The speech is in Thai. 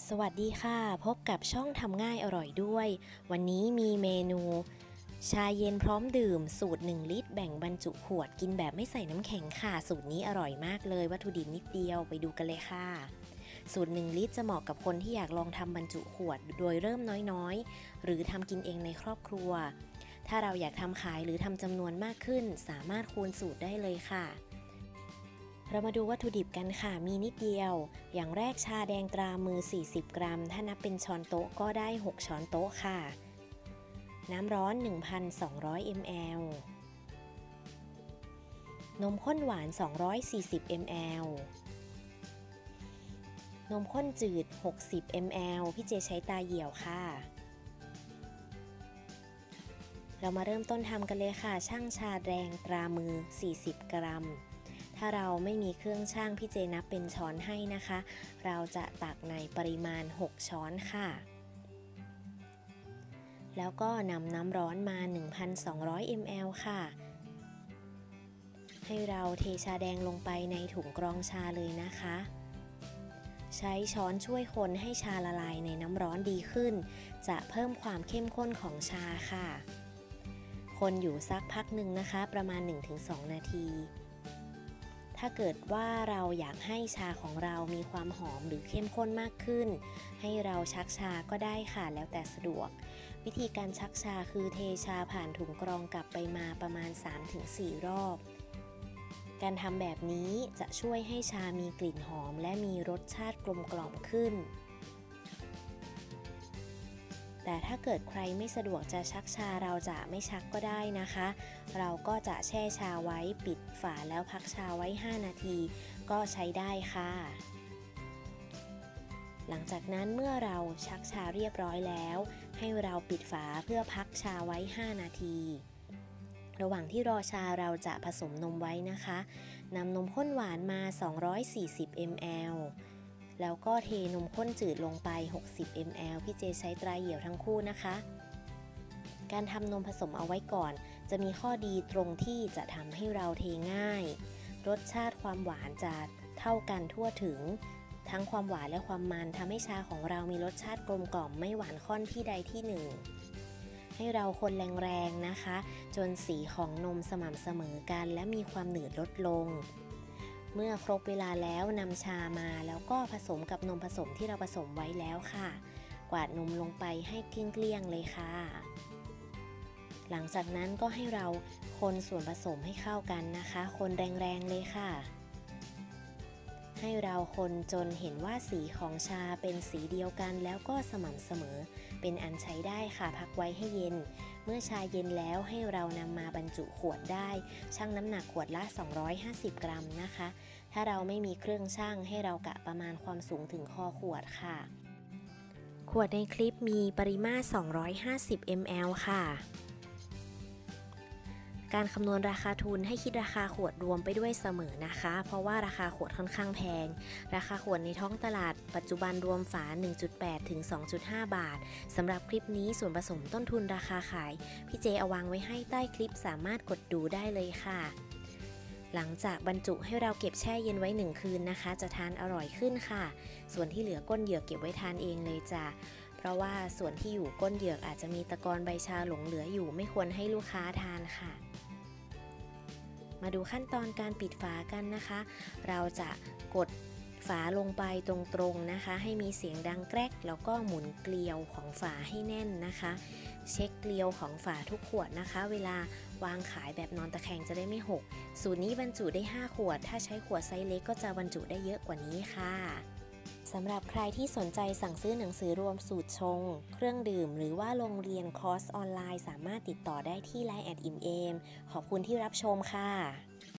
สวัสดีค่ะพบกับช่องทำง่ายอร่อยด้วยวันนี้มีเมนูชาเย็นพร้อมดื่มสูตร1 ลิตรแบ่งบรรจุขวดกินแบบไม่ใส่น้ำแข็งค่ะสูตรนี้อร่อยมากเลยวัตถุดิบนิดเดียวไปดูกันเลยค่ะสูตร1 ลิตรจะเหมาะกับคนที่อยากลองทำบรรจุขวดโดยเริ่มน้อยๆหรือทำกินเองในครอบครัวถ้าเราอยากทำขายหรือทำจำนวนมากขึ้นสามารถคูณสูตรได้เลยค่ะเรามาดูวัตถุดิบกันค่ะมีนิดเดียวอย่างแรกชาแดงตรามือ40 กรัมถ้านับเป็นช้อนโต๊ะก็ได้6 ช้อนโต๊ะค่ะน้ำร้อน 1,200 ml นมข้นหวาน240 ml นมข้นจืด60 ml พี่เจใช้ตาเหี่ยวค่ะเรามาเริ่มต้นทำกันเลยค่ะชั่งชาแดงตรามือ40 กรัมถ้าเราไม่มีเครื่องชั่งพี่เจนับเป็นช้อนให้นะคะเราจะตักในปริมาณ6 ช้อนค่ะแล้วก็นำน้ำร้อนมา 1,200 ml ค่ะให้เราเทชาแดงลงไปในถุงกรองชาเลยนะคะใช้ช้อนช่วยคนให้ชาละลายในน้ำร้อนดีขึ้นจะเพิ่มความเข้มข้นของชาค่ะคนอยู่สักพักหนึ่งนะคะประมาณ 1-2 นาทีถ้าเกิดว่าเราอยากให้ชาของเรามีความหอมหรือเข้มข้นมากขึ้นให้เราชักชาก็ได้ค่ะแล้วแต่สะดวกวิธีการชักชาคือเทชาผ่านถุงกรองกลับไปมาประมาณ 3-4 รอบการทำแบบนี้จะช่วยให้ชามีกลิ่นหอมและมีรสชาติกลมกล่อมขึ้นแต่ถ้าเกิดใครไม่สะดวกจะชักชาเราจะไม่ชักก็ได้นะคะเราก็จะแช่ชาไว้ปิดฝาแล้วพักชาไว้5 นาทีก็ใช้ได้ค่ะหลังจากนั้นเมื่อเราชักชาเรียบร้อยแล้วให้เราปิดฝาเพื่อพักชาไว้5 นาทีระหว่างที่รอชาเราจะผสมนมไว้นะคะนำนมข้นหวานมา240 mlแล้วก็เทนมข้นจืดลงไป60 ml พี่เจใช้ตราเหี่ยวทั้งคู่นะคะการทำนมผสมเอาไว้ก่อนจะมีข้อดีตรงที่จะทำให้เราเทง่ายรสชาติความหวานจะเท่ากันทั่วถึงทั้งความหวานและความมันทำให้ชาของเรามีรสชาติกลมกล่อมไม่หวานข้นที่ใดที่หนึ่งให้เราคนแรงๆนะคะจนสีของนมสม่ำเสมอกันและมีความหนืดลดลงเมื่อครบเวลาแล้วนำชามาแล้วก็ผสมกับนมผสมที่เราผสมไว้แล้วค่ะกวาดนมลงไปให้เกลี้ยงๆเลยค่ะหลังจากนั้นก็ให้เราคนส่วนผสมให้เข้ากันนะคะคนแรงๆเลยค่ะให้เราคนจนเห็นว่าสีของชาเป็นสีเดียวกันแล้วก็สม่ำเสมอเป็นอันใช้ได้ค่ะพักไว้ให้เย็นเมื่อชาเย็นแล้วให้เรานำมาบรรจุขวดได้ชั่งน้ำหนักขวดละ250 กรัมนะคะถ้าเราไม่มีเครื่องชั่งให้เรากะประมาณความสูงถึงคอขวดค่ะขวดในคลิปมีปริมาตร250 ml ค่ะการคำนวณราคาทุนให้คิดราคาขวดรวมไปด้วยเสมอนะคะเพราะว่าราคาขวดค่อนข้างแพงราคาขวดในท้องตลาดปัจจุบันรวมฝา 1.8 ถึง 2.5 บาทสำหรับคลิปนี้ส่วนผสมต้นทุนราคาขายพี่เจเอาวางไว้ให้ใต้คลิปสามารถกดดูได้เลยค่ะหลังจากบรรจุให้เราเก็บแช่เย็นไว้1 คืนนะคะจะทานอร่อยขึ้นค่ะส่วนที่เหลือก้นเหยือกเก็บไว้ทานเองเลยจ้ะเพราะว่าส่วนที่อยู่ก้นเหยือกอาจจะมีตะกอนใบชาหลงเหลืออยู่ไม่ควรให้ลูกค้าทานค่ะมาดูขั้นตอนการปิดฝากันนะคะเราจะกดฝาลงไปตรงๆนะคะให้มีเสียงดังแกรกแล้วก็หมุนเกลียวของฝาให้แน่นนะคะเช็คเกลียวของฝาทุกขวดนะคะเวลาวางขายแบบนอนตะแคงจะได้ไม่หกสูตรนี้บรรจุได้5 ขวดถ้าใช้ขวดไซส์เล็กก็จะบรรจุได้เยอะกว่านี้ค่ะสำหรับใครที่สนใจสั่งซื้อหนังสือรวมสูตรชงเครื่องดื่มหรือว่าโรงเรียนคอร์สออนไลน์สามารถติดต่อได้ที่ LINE@ อิ่มเอมขอบคุณที่รับชมค่ะ